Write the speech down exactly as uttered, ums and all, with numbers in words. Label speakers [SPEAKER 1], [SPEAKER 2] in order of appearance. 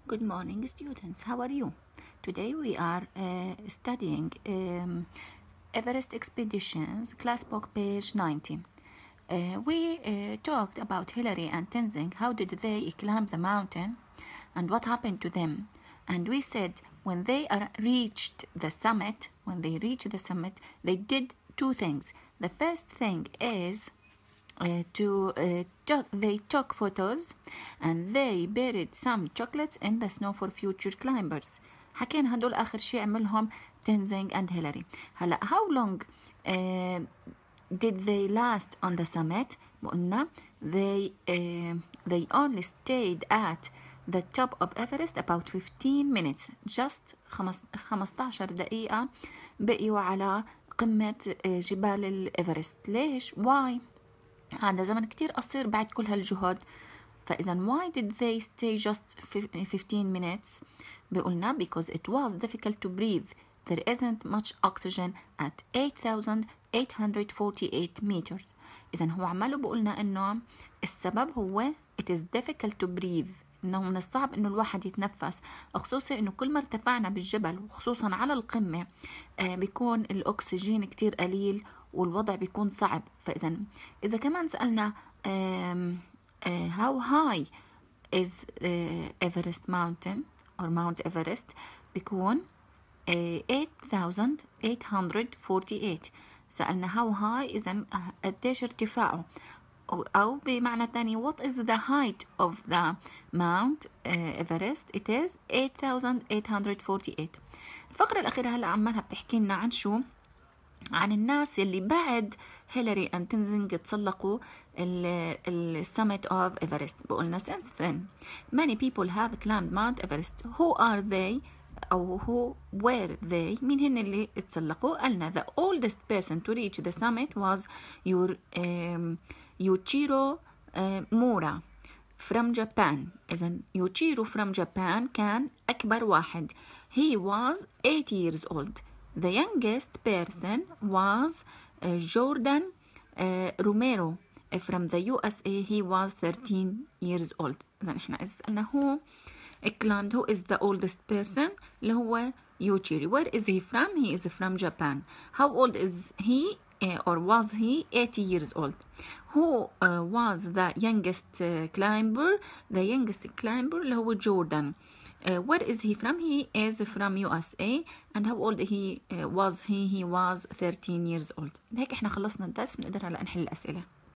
[SPEAKER 1] Good morning, students. How are you? Today we are uh, studying um, Everest Expeditions, class book, page ninety. Uh, we uh, talked about Hillary and Tenzing. How did they climb the mountain and what happened to them? And we said when they are reached the summit, when they reached the summit, they did two things. The first thing is Uh, to uh, took, they took photos and they buried some chocolates in the snow for future climbers. حكينا هدول آخر شيء عملهم Tenzing and Hillary. هلا how long uh, did they last on the summit؟ قلنا they uh, they only stayed at the top of Everest about fifteen minutes, just خمسطعش دقيقة بقيوا على قمة جبال الإيفرست. ليش؟ why؟ هذا زمن كتير قصير بعد كل هالجهد. فإذا why did they stay just fifteen minutes؟ بقولنا because it was difficult to breathe. There isn't much oxygen at eight thousand eight hundred forty-eight meters. إذا هو عماله بقولنا إنه السبب هو it is difficult to breathe، إنه من الصعب إنه الواحد يتنفس، خصوصا إنه كل ما ارتفعنا بالجبل وخصوصا على القمة آه بيكون الأكسجين كتير قليل والوضع بيكون صعب. فإذا إذا كمان سألنا um, uh, how high is uh, Everest mountain or Mount Everest بيكون uh, eight thousand eight hundred forty-eight. سألنا how high إذا قديش ارتفاعه، أو بمعنى تاني what is the height of the Mount uh, Everest؟ it is eight thousand eight hundred forty-eight. الفقرة الأخيرة هلأ عمالها بتحكي لنا عن شو؟ عن الناس اللي بعد هيلاري and Tenzing تسلقوا ال summit of Everest. بقولنا since then many people have climbed Mount Everest. Who are they أو who were they؟ مين هن اللي تسلقوا؟ قالنا the oldest person to reach the summit was your um, Yuichiro uh, Mura from Japan. إذا Yuichiro from Japan كان أكبر واحد. He was eight years old. The youngest person was uh, Jordan uh, Romero from the U S A. He was thirteen years old. إذا إحنا إذا سألنا هو climbed who is the oldest person اللي هو Yuichiro. Where is he from? He is from Japan. How old is he uh, or was he? eighty years old. Who uh, was the youngest uh, climber? The youngest climber اللي هو Jordan. Uh, where is he from? He is from U S A. And how old he uh, was he? He was thirteen years old. هيك احنا خلصنا الدرس، بنقدر هلا نحل الأسئلة.